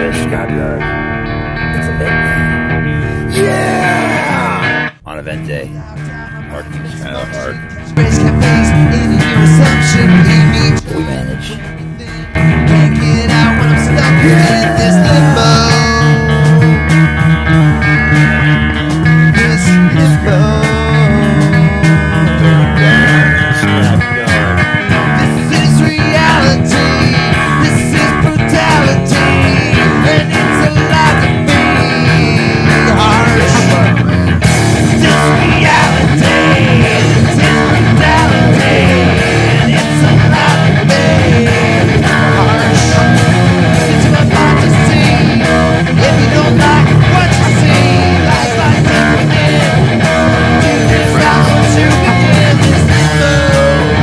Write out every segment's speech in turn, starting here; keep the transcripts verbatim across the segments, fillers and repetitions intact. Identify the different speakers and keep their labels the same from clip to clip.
Speaker 1: the scrapyard. It's event day. Yeah! On event day, parking is kind of hard. We manage.
Speaker 2: Can't get out when I'm stuck in this limbo. This limbo. This is reality. This is brutality, and it's a lot to be harsh. This reality. This is brutality, and it's a lot to be harsh. It's my fantasy. If you don't like what you see, life's like different. Do this now to begin this limbo.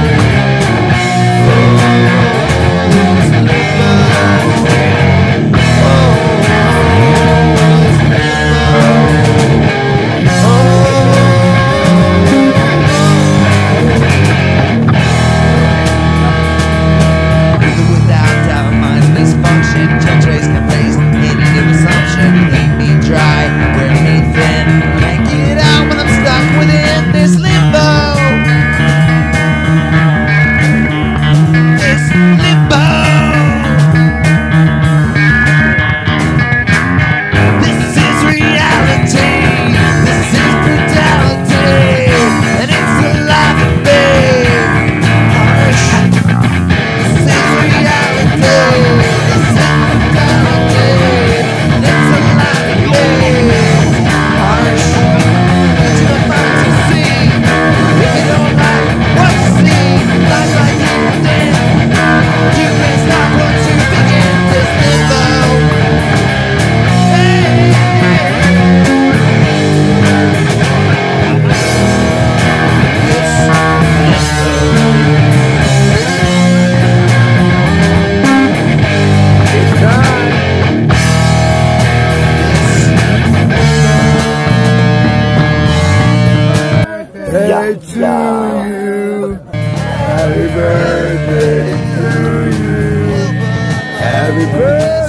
Speaker 3: Hey to you, happy birthday to you, happy birthday.